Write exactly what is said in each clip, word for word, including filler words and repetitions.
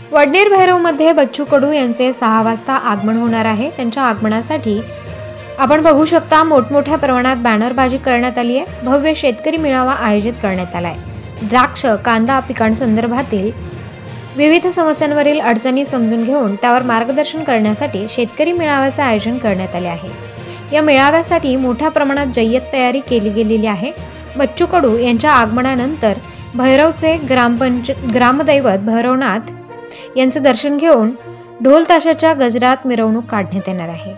वडनेर भैरवमध्ये बच्चू कडू यांचे सहा वाजता आगमन होणार आहे। त्यांच्या आगमनासाठी आपण बघू शकता मोठमोठ्या प्रमाणात बॅनरबाजी करण्यात आली आहे। भव्य शेतकरी मेळावा आयोजित करण्यात आला आहे। द्राक्ष कांदा पिकांसंदर्भातील विविध समस्यांवरील अडचणी समजून घेऊन त्यावर मार्गदर्शन करण्यासाठी शेतकरी मेळाव्याचे आयोजन करण्यात आले आहे। या मेळाव्यासाठी मोठ्या प्रमाणात जय्यत तयारी केली गेलेली आहे। बच्चू कडू यांच्या आगमनानंतर भैरवचे ग्रामपंच ग्रामदैवत भैरवनाथ यांचे दर्शन घेऊन ढोल ताशाच्या गजरात मिरवणूक काढण्यात येणार आहे।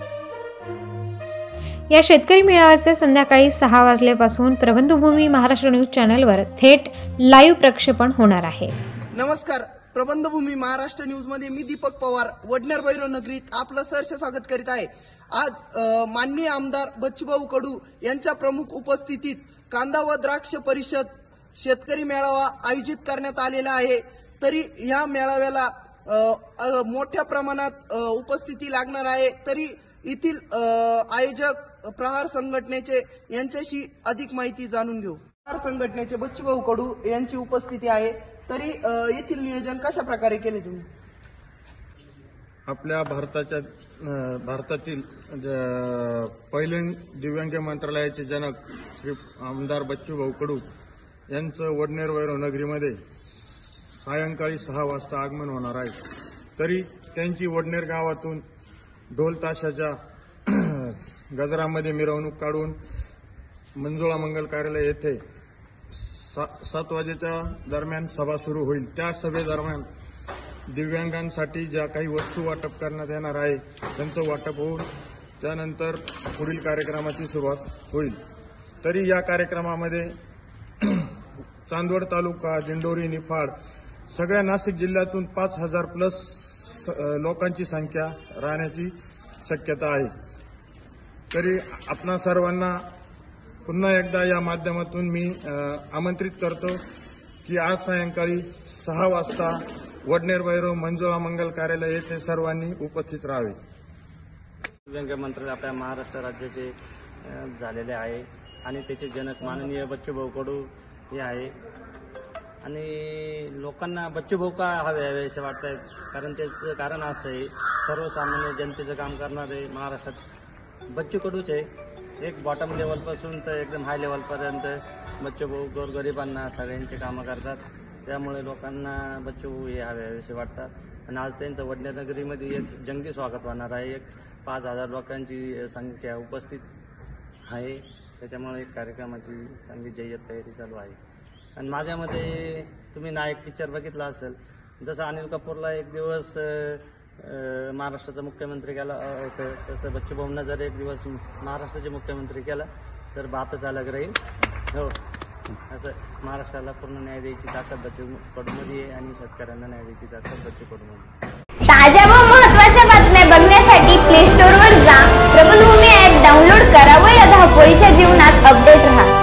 या शेतकरी मेळाव्याचे संध्याकाळी सहा वाजल्यापासून प्रबंधभूमी महाराष्ट्र न्यूज चॅनलवर थेट लाईव्ह प्रक्षेपण होणार आहे। नमस्कार, प्रबंधभूमी महाराष्ट्र न्यूज मध्ये मी दीपक पवार वडनेर भैरव नगरीत आपलं सहर्ष स्वागत करीत आहे। आज माननीय आमदार बच्चूभाऊ कडू यांच्या प्रमुख उपस्थितीत कांदा व द्राक्ष परिषद शेतकरी मेळावा आयोजित करण्यात आलेला आहे। तरी ह्या मेळाव्याला मोठ्या प्रमाणात उपस्थिती लागणार आहे। तरी येथील आयोजक प्रहार संघटनेचे यांच्याशी अधिक माहिती जाणून घेऊ। प्रहार संघटनेचे बच्चूभाऊ कडू यांची उपस्थिती आहे। तरी येथील नियोजन कशा प्रकारे केले तुम्ही? आपल्या भारताच्या भारतातील पहिले दिव्यांग मंत्रालयाचे जनक श्री आमदार बच्चूभाऊ कडू यांचं वडनेर भैरव नगरीमध्ये सायंकाळी सहा वाजता आगमन होणार आहे। तरी त्यांची वडनेर गावातून ढोल ताशाच्या गजरामध्ये मिरवणूक काढून मंजुळा मंगल कार्यालय येथे सात वाजेच्या दरम्यान सभा सुरू होईल। त्या सभेदरम्यान दिव्यांगांसाठी ज्या काही वस्तू वाटप करण्यात येणार आहे त्यांचं वाटप होऊन त्यानंतर पुढील कार्यक्रमाची सुरुवात होईल। तरी या कार्यक्रमामध्ये चांदवड तालुका, दिंडोरी, निफाड सगळ्या नाशिक जिल्ह्यातून पाच हजार प्लस लोकांची संख्या राहण्याची शक्यता आहे। तरी आपणा सर्वांना पुन्हा एकदा या माध्यमातून मी आमंत्रित करतो की आज सायंकाळी सहा वाजता वडनेर भैरव मंजुळा मंगल कार्यालय येथे सर्वांनी उपस्थित राहावे। दिव्यांग मंत्रालय आपल्या महाराष्ट्र राज्याचे झालेले आहे आणि त्याचे जनक माननीय बच्चूभाऊ कडू हे आहे। आणि लोकांना बच्चूभाऊ का हवे हवे असे वाटत आहेत, कारण त्याचं कारण असं आहे, सर्वसामान्य जनतेचं काम करणारे महाराष्ट्रात बच्चू कडूच आहे। एक बॉटम लेवलपासून तर एकदम हाय लेवलपर्यंत बच्चूभाऊ गोरगरिबांना सगळ्यांचे कामं करतात। त्यामुळे लोकांना बच्चूभाऊ हे हवे हवेसे वाटतात। आणि आज त्यांचं वडनेर नगरीमध्ये एक जंगी स्वागत होणार आहे। एक पाच हजार लोकांची संख्या उपस्थित आहे। त्याच्यामुळे एक कार्यक्रमाची चांगली जय्यत तयारी चालू आहे। आणि माझ्यामध्ये तुम्ही नायक पिक्चर बघितला असेल, जसं अनिल कपूरला एक दिवस महाराष्ट्राचा मुख्यमंत्री केला होतं, तसं बच्चूभाऊंना जर एक दिवस महाराष्ट्राचे मुख्यमंत्री केला तर बातच अलग राहील। हो, असं महाराष्ट्राला पूर्ण न्याय द्यायची ताकद बच्चू कडूमध्ये आहे आणि शेतकऱ्यांना न्याय द्यायची ताकद बच्चू कडूमध्ये। ताज्या व महत्त्वाच्या बातम्या बघण्यासाठी प्ले स्टोअरवर जा, प्रबंधभूमी ॲप डाउनलोड करा व या धावपळीच्या जीवनात अपडेट राहा।